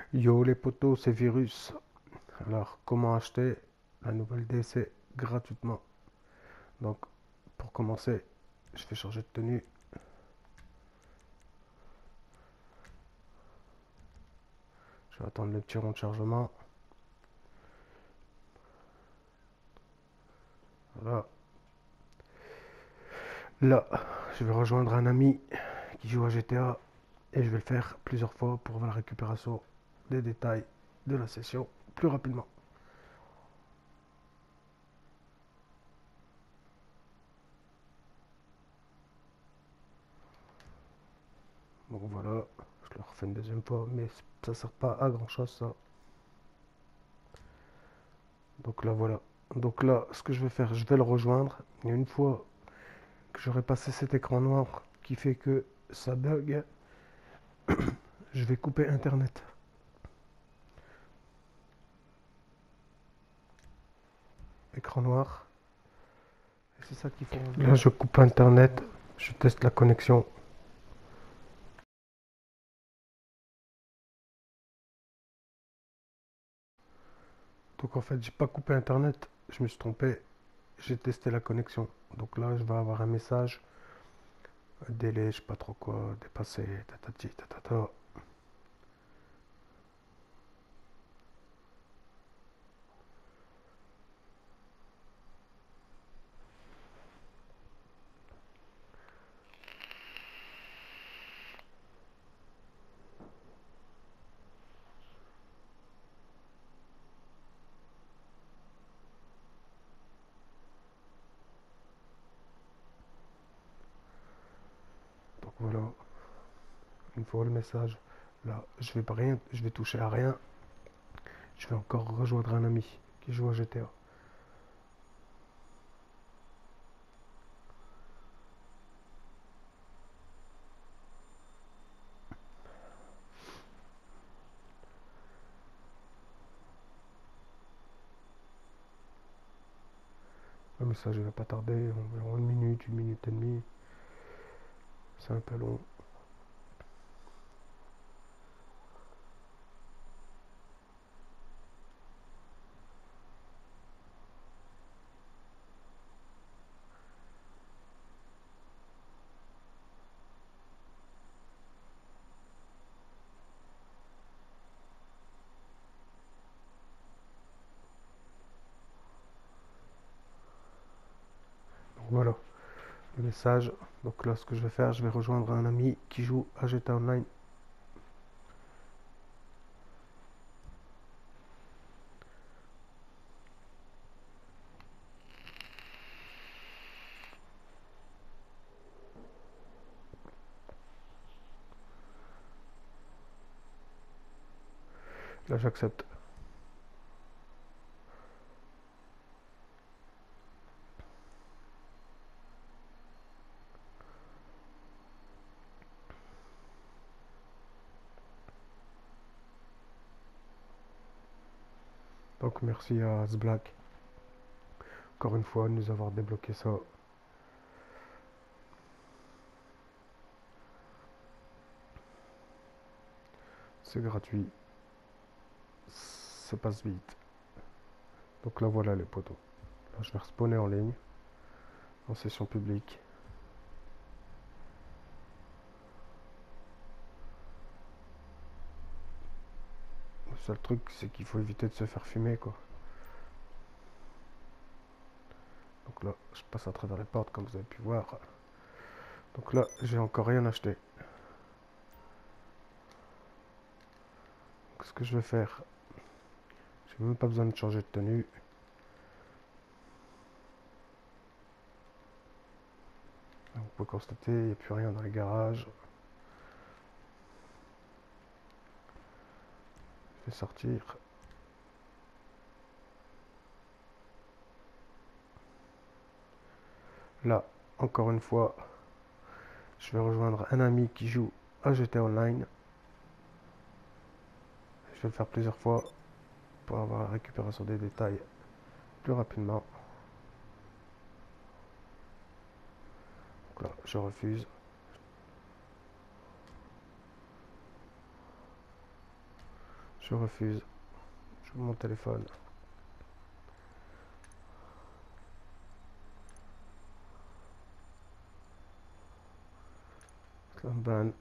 Yo les potos, c'est Virus. Alors, comment acheter la nouvelle DC gratuitement? Donc, pour commencer, je vais changer de tenue. Je vais attendre le petit rond de chargement. Voilà. Là, je vais rejoindre un ami qui joue à GTA et je vais le faire plusieurs fois pour avoir la récupération des détails de la session plus rapidement. Donc voilà, je le refais une deuxième fois, mais ça sert pas à grand chose ça. Donc là voilà. Donc là, ce que je vais faire, je vais le rejoindre. Et une fois que j'aurai passé cet écran noir qui fait que ça bug, je vais couper internet. Écran noir. Et c'est ça qu'il faut enlever. Là, je coupe internet. Je teste la connexion. Donc en fait, j'ai pas coupé internet. Je me suis trompé. J'ai testé la connexion. Donc là, je vais avoir un message. Délai, je sais pas trop quoi. Dépassé. Tatati, tatata. Donc voilà. Une fois le message. Là, je vais pas rien. Je vais toucher à rien. Je vais encore rejoindre un ami qui joue à GTA. Le message ne va pas tarder, environ une minute et demie. C'est un peu long. Donc voilà, le message. Donc là, ce que je vais faire, je vais rejoindre un ami qui joue à GTA Online. Là, j'accepte. Donc merci à Zblack, encore une fois, de nous avoir débloqué ça. C'est gratuit. Ça passe vite. Donc là, voilà les poteaux. Là, je vais respawner en ligne, en session publique. Le seul truc, c'est qu'il faut éviter de se faire fumer, quoi. Donc là, je passe à travers les portes, comme vous avez pu voir. Donc là, j'ai encore rien acheté. Donc, ce que je vais faire, j'ai même pas besoin de changer de tenue. Vous pouvez constater, il n'y a plus rien dans les garages. Je vais sortir. Là, encore une fois, je vais rejoindre un ami qui joue à GTA Online. Je vais le faire plusieurs fois pour avoir la récupération des détails plus rapidement. Donc là, je refuse. Je refuse. Je veux mon téléphone. Slamban.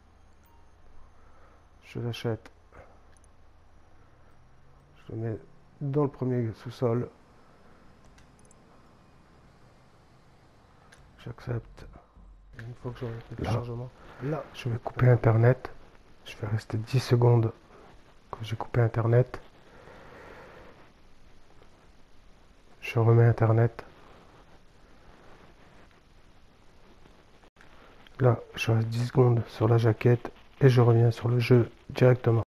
Je l'achète. Je le mets dans le premier sous-sol. J'accepte. Une fois que j'aurai fait le chargement, là, je vais couper Internet. Je vais rester 10 secondes quand j'ai coupé Internet. Je remets Internet. Là, je reste 10 secondes sur la jaquette et je reviens sur le jeu directement.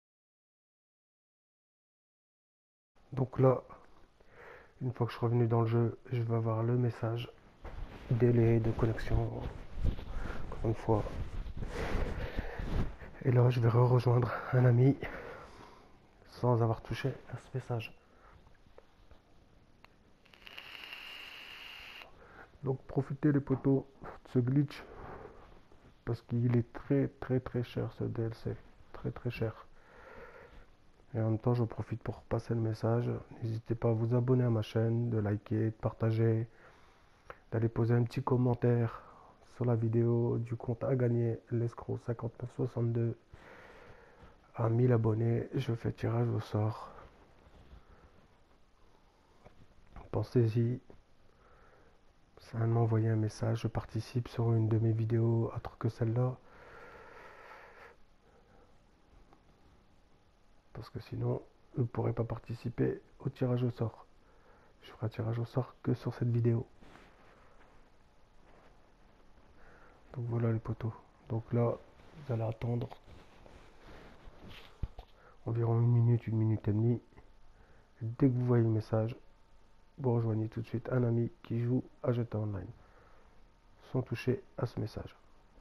Donc là, une fois que je suis revenu dans le jeu, je vais avoir le message délai de connexion. Encore une fois. Et là, je vais rejoindre un ami sans avoir touché à ce message. Donc profitez les potos de ce glitch parce qu'il est très cher ce DLC. Très cher. Et en même temps, je profite pour passer le message. N'hésitez pas à vous abonner à ma chaîne, de liker, de partager, d'aller poser un petit commentaire sur la vidéo du compte à gagner, l'escroc 5962. À 1000 abonnés, je fais tirage au sort. Pensez-y. Ça m'a envoyé un message, je participe sur une de mes vidéos autre que celle-là. Parce que sinon, vous ne pourrez pas participer au tirage au sort. Je ferai un tirage au sort que sur cette vidéo. Donc voilà les potos. Donc là, vous allez attendre environ une minute et demie. Et dès que vous voyez le message, vous rejoignez tout de suite un ami qui joue à GTA Online. Sans toucher à ce message.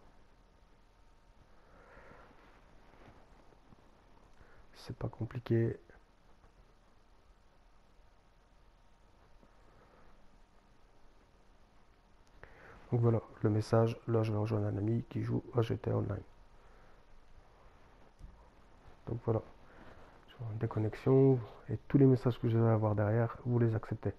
C'est pas compliqué. Donc voilà, le message, là je vais rejoindre un ami qui joue à GTA Online. Donc voilà, je vais avoir une déconnexion et tous les messages que je vais avoir derrière, vous les acceptez.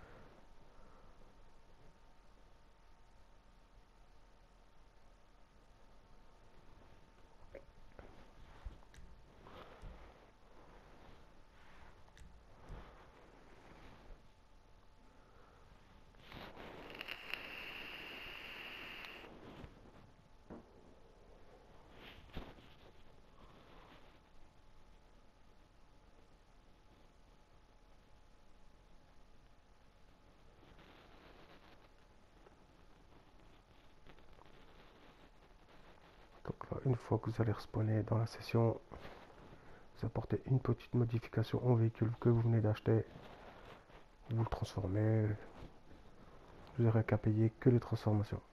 Donc là, une fois que vous allez respawner dans la session, vous apportez une petite modification au véhicule que vous venez d'acheter. Vous le transformez. Vous n'aurez qu'à payer que les transformations.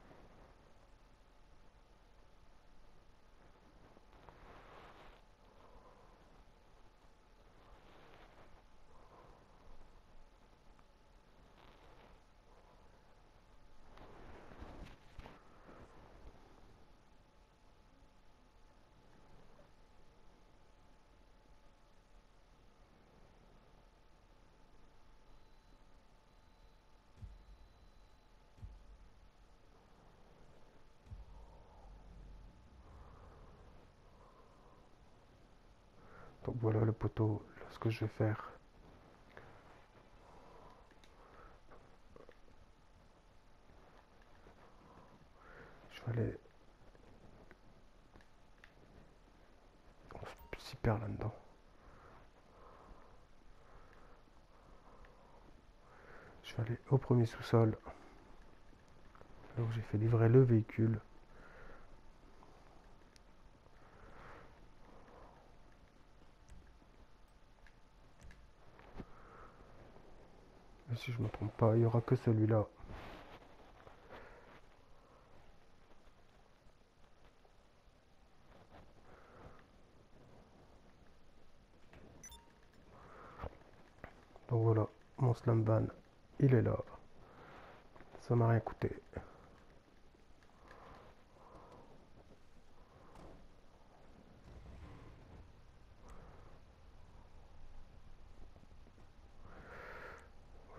Donc voilà le poteau, là, ce que je vais faire. Je vais aller super là-dedans. Je vais aller au premier sous-sol, là où j'ai fait livrer le véhicule. Et si je ne me trompe pas, il n'y aura que celui-là. Donc voilà, mon slamban, il est là. Ça m'a rien coûté.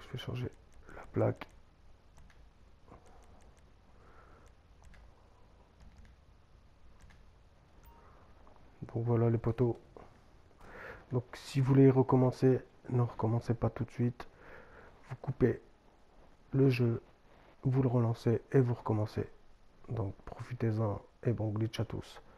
Je vais changer la plaque. Donc voilà les poteaux. Donc si vous voulez recommencer, ne recommencez pas tout de suite. Vous coupez le jeu, vous le relancez et vous recommencez. Donc profitez-en et bon glitch à tous.